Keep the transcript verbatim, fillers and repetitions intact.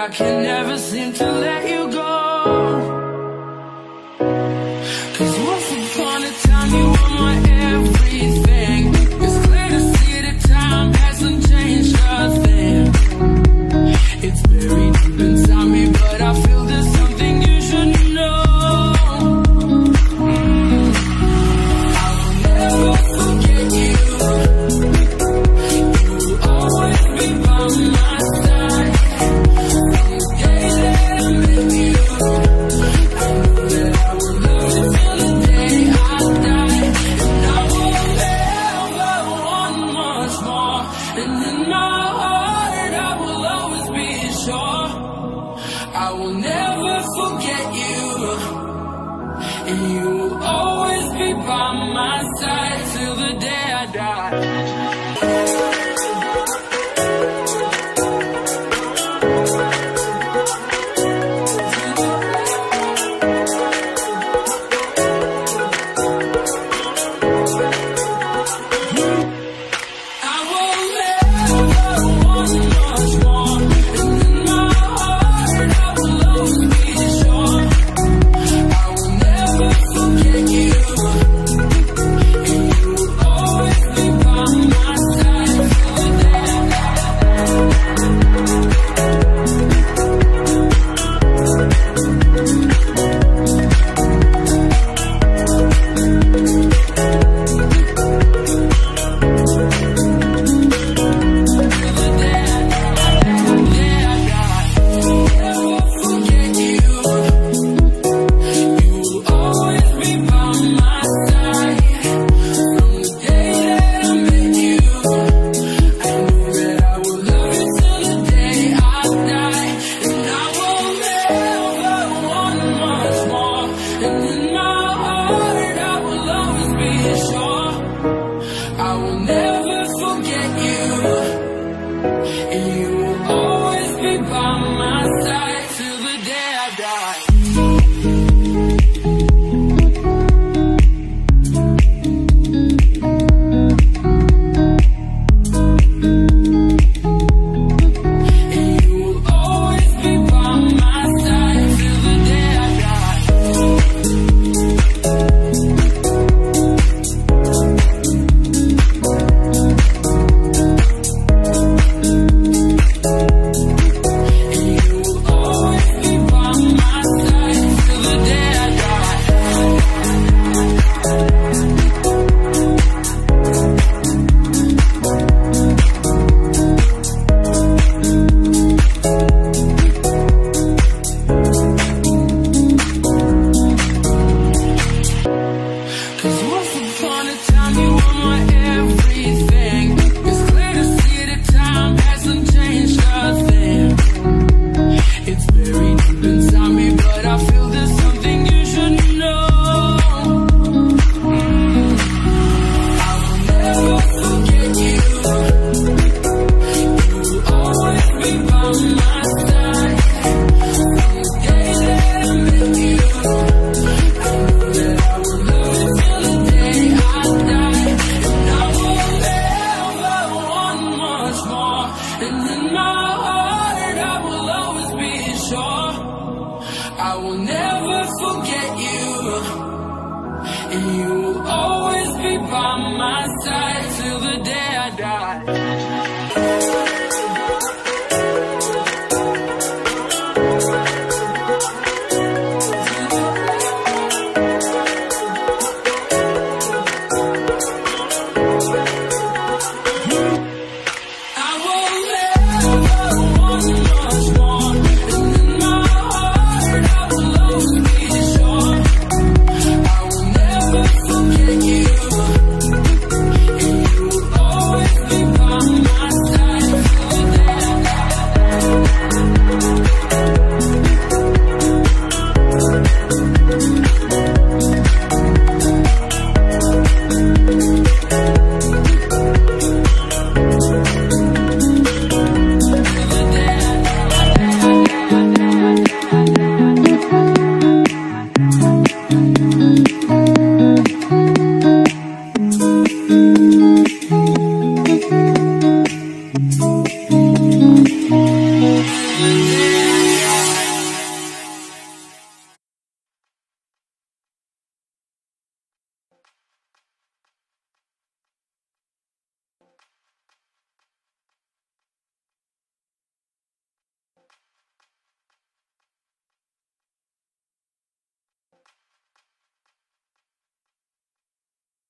I can never seem to let you go. 'Cause once upon a time you were my everything. It's clear to see that time hasn't changed a thing. It's buried deep inside me, but I feel there's something you should know. mm. I will never forget you. You will always be by my side. From the day that I met you, I knew that I would love you till the day I die. And I will never want much more. And in my heart I will always be sure I will never forget you. And you will always be by my side till the day I die. I will never forget you, and you will always be by my side till the day I die.